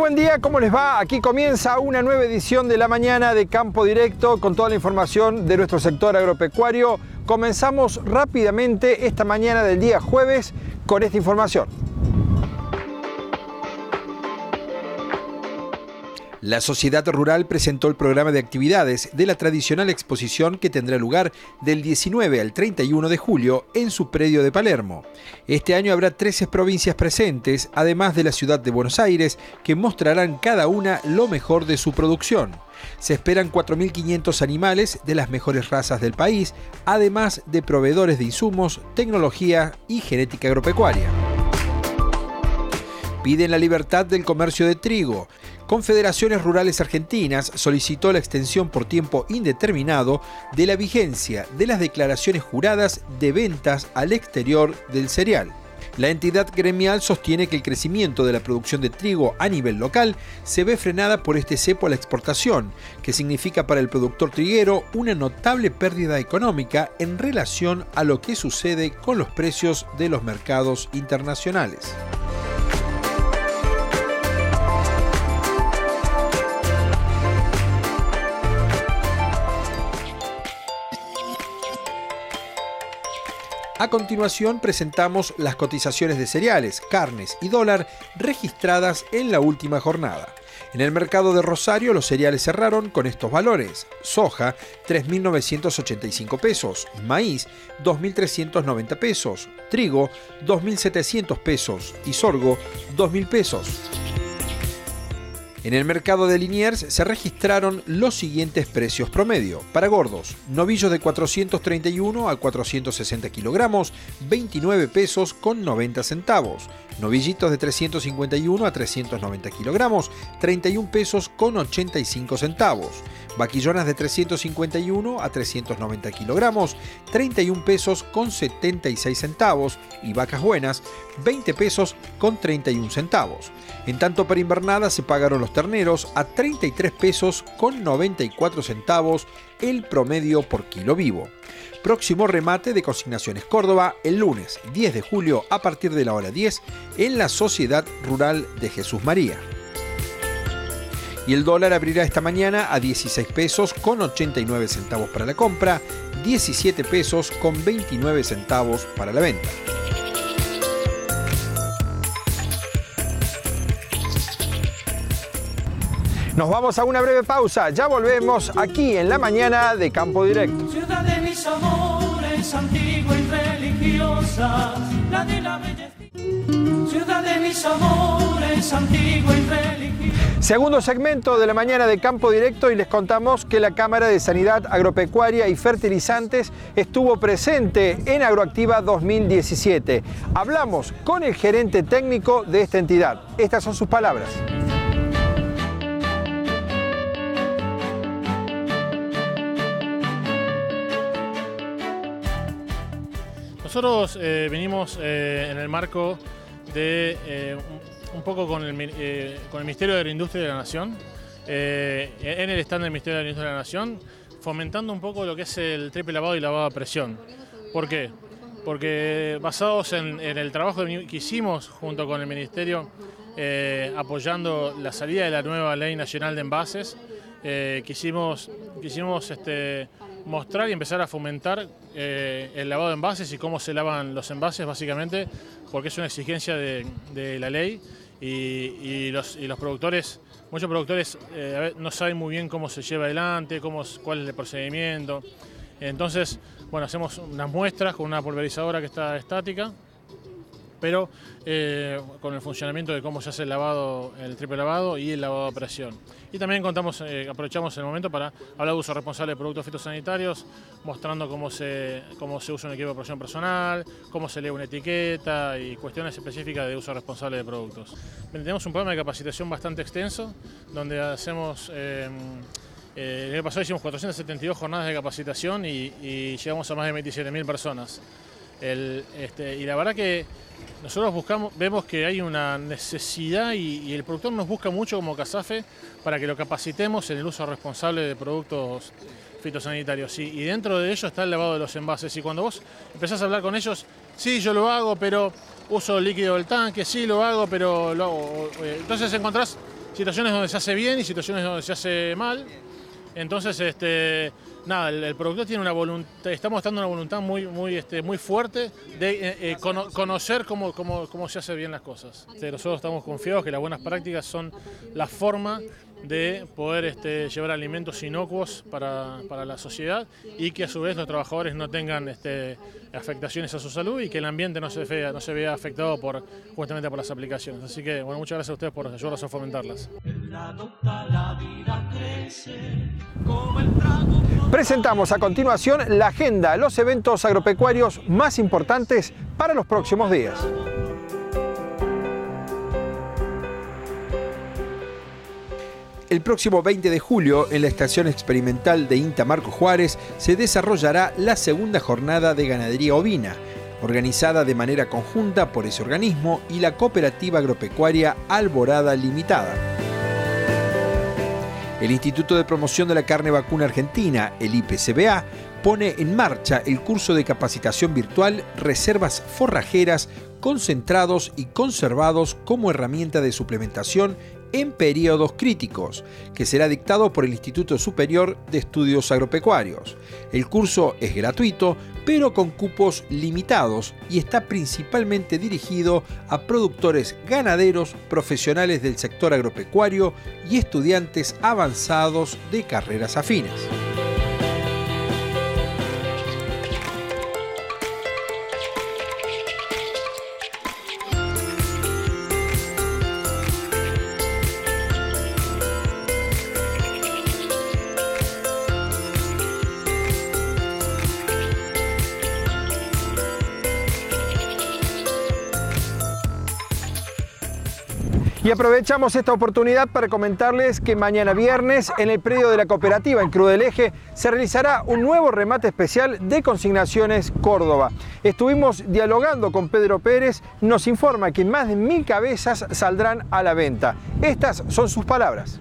buen día, ¿cómo les va? Aquí comienza una nueva edición de La Mañana de Campo Directo con toda la información de nuestro sector agropecuario. Comenzamos rápidamente esta mañana del día jueves con esta información. La Sociedad Rural presentó el programa de actividades de la tradicional exposición que tendrá lugar del 19 al 31 de julio en su predio de Palermo. Este año habrá 13 provincias presentes, además de la ciudad de Buenos Aires, que mostrarán cada una lo mejor de su producción. Se esperan 4.500 animales de las mejores razas del país, además de proveedores de insumos, tecnología y genética agropecuaria. Piden la libertad del comercio de trigo. Confederaciones Rurales Argentinas solicitó la extensión por tiempo indeterminado de la vigencia de las declaraciones juradas de ventas al exterior del cereal. La entidad gremial sostiene que el crecimiento de la producción de trigo a nivel local se ve frenada por este cepo a la exportación, que significa para el productor triguero una notable pérdida económica en relación a lo que sucede con los precios de los mercados internacionales. A continuación presentamos las cotizaciones de cereales, carnes y dólar registradas en la última jornada. En el mercado de Rosario los cereales cerraron con estos valores: soja 3.985 pesos, maíz 2.390 pesos, trigo 2.700 pesos y sorgo 2.000 pesos. En el mercado de Liniers se registraron los siguientes precios promedio. Para gordos, novillos de 431 a 460 kilogramos, 29 pesos con 90 centavos. Novillitos de 351 a 390 kilogramos, 31 pesos con 85 centavos. Vaquillonas de 351 a 390 kilogramos, 31 pesos con 76 centavos. Y vacas buenas, 20 pesos con 31 centavos. En tanto, para invernada se pagaron los terneros a 33 pesos con 94 centavos el promedio por kilo vivo. Próximo remate de Consignaciones Córdoba el lunes 10 de julio a partir de la hora 10 en la Sociedad Rural de Jesús María. Y el dólar abrirá esta mañana a 16 pesos con 89 centavos para la compra, 17 pesos con 29 centavos para la venta. Nos vamos a una breve pausa, ya volvemos aquí en La Mañana de Campo Directo. Ciudad de mis amores, antigua y religiosa, la de la belleza. Ciudad de mis amores, antigua y religiosa. Segundo segmento de La Mañana de Campo Directo y les contamos que la Cámara de Sanidad Agropecuaria y Fertilizantes estuvo presente en Agroactiva 2017. Hablamos con el gerente técnico de esta entidad. Estas son sus palabras. Nosotros venimos en el marco de un poco con el Ministerio de Agroindustria de la Nación, en el stand del Ministerio de Agroindustria de la Nación, fomentando un poco lo que es el triple lavado y lavado a presión. ¿Por qué? Porque basados en el trabajo que hicimos junto con el Ministerio, apoyando la salida de la nueva Ley Nacional de Envases, quisimos mostrar y empezar a fomentar el lavado de envases y cómo se lavan los envases, básicamente porque es una exigencia de la ley y los productores, muchos productores no saben muy bien cómo se lleva adelante, cuál es el procedimiento. Entonces, bueno, hacemos unas muestras con una pulverizadora que está estática, pero con el funcionamiento de cómo se hace el lavado, el triple lavado y el lavado a presión. Y también aprovechamos el momento para hablar de uso responsable de productos fitosanitarios, mostrando cómo se usa un equipo de protección personal, cómo se lee una etiqueta y cuestiones específicas de uso responsable de productos. Tenemos un programa de capacitación bastante extenso, donde hacemos... el año pasado hicimos 472 jornadas de capacitación y llegamos a más de 27.000 personas. Y la verdad que nosotros vemos que hay una necesidad y el productor nos busca mucho como CASAFE para que lo capacitemos en el uso responsable de productos fitosanitarios. Y dentro de ello está el lavado de los envases. Y cuando vos empezás a hablar con ellos, sí, yo lo hago, pero uso el líquido del tanque, sí, lo hago, pero lo hago. Entonces encontrás situaciones donde se hace bien y situaciones donde se hace mal. Entonces, nada, el productor tiene una voluntad, está mostrando una voluntad muy fuerte de conocer cómo se hace bien las cosas. Nosotros estamos confiados que las buenas prácticas son la forma de poder llevar alimentos inocuos para la sociedad y que a su vez los trabajadores no tengan afectaciones a su salud y que el ambiente no se vea afectado justamente por las aplicaciones. Así que bueno, muchas gracias a ustedes por ayudarnos a fomentarlas. Presentamos a continuación la agenda de los eventos agropecuarios más importantes para los próximos días. El próximo 20 de julio, en la estación experimental de INTA Marco Juárez, se desarrollará la segunda jornada de ganadería ovina, organizada de manera conjunta por ese organismo y la Cooperativa Agropecuaria Alborada Limitada. El Instituto de Promoción de la Carne Vacuna Argentina, el IPCBA, pone en marcha el curso de capacitación virtual Reservas Forrajeras, concentrados y conservados como herramienta de suplementación en periodos críticos, que será dictado por el Instituto Superior de Estudios Agropecuarios. El curso es gratuito, pero con cupos limitados y está principalmente dirigido a productores ganaderos, profesionales del sector agropecuario y estudiantes avanzados de carreras afines. Y aprovechamos esta oportunidad para comentarles que mañana viernes en el predio de la cooperativa en Cruz del Eje se realizará un nuevo remate especial de Consignaciones Córdoba. Estuvimos dialogando con Pedro Pérez, nos informa que más de 1000 cabezas saldrán a la venta. Estas son sus palabras.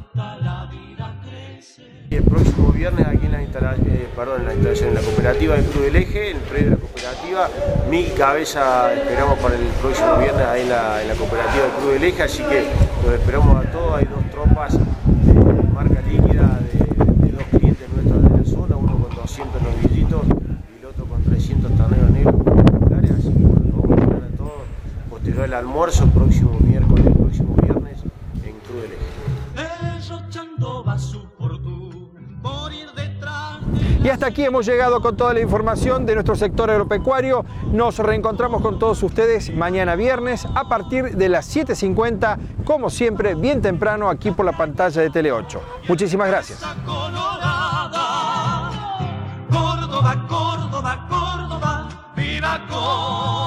El próximo viernes aquí en la instalación en la cooperativa de Cruz del Eje, en el predio de la cooperativa, 1000 cabezas esperamos para el próximo viernes ahí en la cooperativa de Cruz del Eje, así que los esperamos a todos. Hay 2 tropas de marca líquida de 2 clientes nuestros de la zona, uno con 200 novillitos y el otro con 300 terneros negros particulares, así que bueno, los vamos a esperar a todos posterior al almuerzo el próximo miércoles, el próximo viernes en Cruz del Eje. Y hasta aquí hemos llegado con toda la información de nuestro sector agropecuario. Nos reencontramos con todos ustedes mañana viernes a partir de las 7:50, como siempre, bien temprano aquí por la pantalla de Tele 8. Muchísimas gracias. Córdoba, Córdoba, Córdoba, viva Córdoba.